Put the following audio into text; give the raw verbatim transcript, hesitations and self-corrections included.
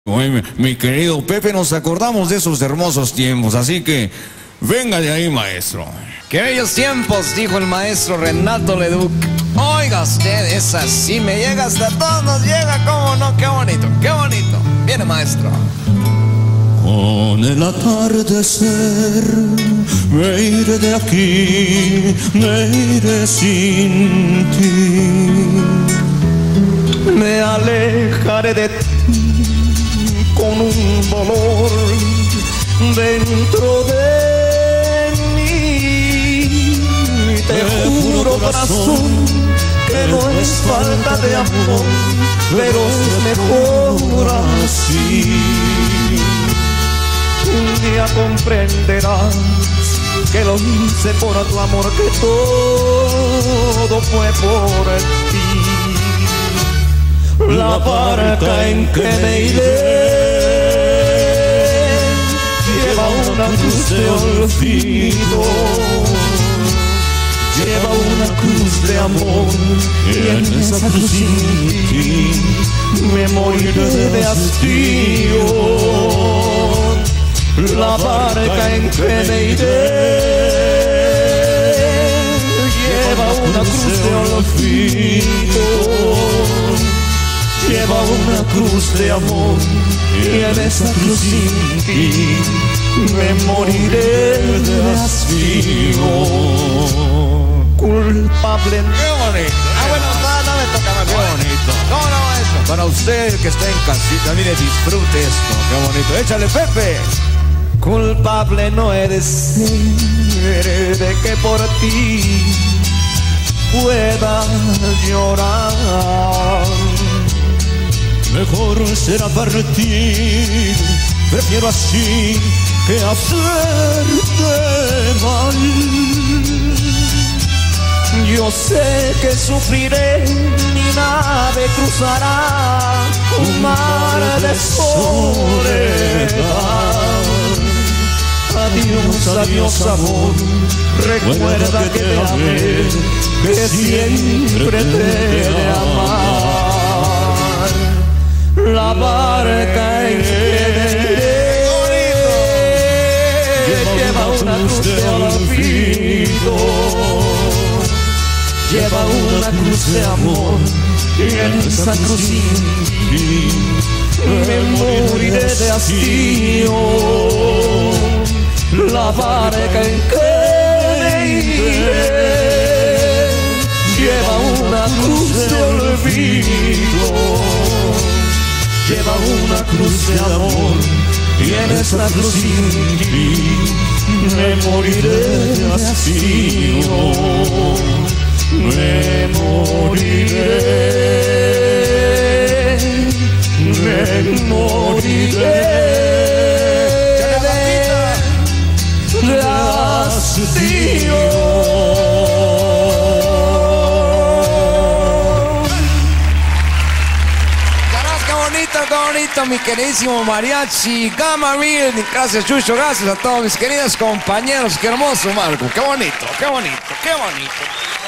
Mi, mi querido Pepe, nos acordamos de esos hermosos tiempos, así que venga de ahí, maestro. Qué bellos tiempos, dijo el maestro Renato Leduc. Oiga usted, es así, me llega hasta todos, nos llega, cómo no, qué bonito, qué bonito. Viene, maestro. Con el atardecer me iré de aquí, me iré sin ti. Me alejaré de ti con un dolor dentro de mí. Te juro, corazón, que no es falta de amor, pero es mejor así. Un día comprenderás que lo hice por tu amor, que todo fue por ti. La barca en que me iré lleva una cruz de olvido, lleva una cruz de amor, y en esa cruz sin ti me moriré de hastío. La barca en que me iré lleva una cruz de olvido, lleva una cruz de amor, y en esa cruz sin ti me moriré de hastío. Culpable. ¡Qué bonito! Ah, bueno, no, no me toca más. ¡Qué bonito! ¿Cómo no, maestro? Para usted que está en casita, mire, disfrute esto. ¡Qué bonito! ¡Échale, Pepe! Culpable no he de ser de que por ti pueda llorar. Mejor será partir, prefiero así que hacerte mal. Yo sé que sufriré, mi nave cruzará un mar de soledad. Adiós, adiós, amor, recuerda que te amé, que siempre te he de amar. La barca en que me iré lleva una cruz de olvido, lleva una cruz de amor, y en esa cruz sin ti me moriré de hastío. La barca en que me iré lleva una cruz de olvido, lleva una cruz de amor, y en esa cruz sin ti me moriré de hastío. Me moriré, me moriré de hastío. Qué bonito, qué bonito, mi queridísimo mariachi Gamaril. Gracias, Chucho, gracias a todos mis queridos compañeros. Qué hermoso, Marco, qué bonito, qué bonito, qué bonito.